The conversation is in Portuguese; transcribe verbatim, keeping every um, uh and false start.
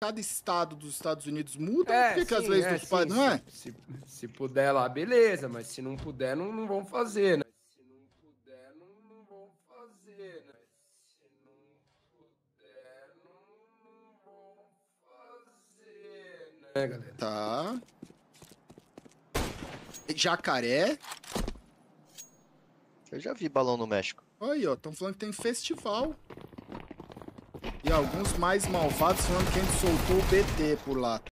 cada estado dos Estados Unidos muda, É, por que, que às sim, vezes é, dos países, sim, não é? Se, se, se puder lá, beleza, mas se não puder, não, não vão fazer, né? Se não puder, não, não vão fazer, né? Se não puder, não, não vão fazer, né, galera? Tá. Jacaré. Eu já vi balão no México. Aí, ó, estão falando que tem festival. E alguns mais malvados falando que a gente soltou o B T por lá.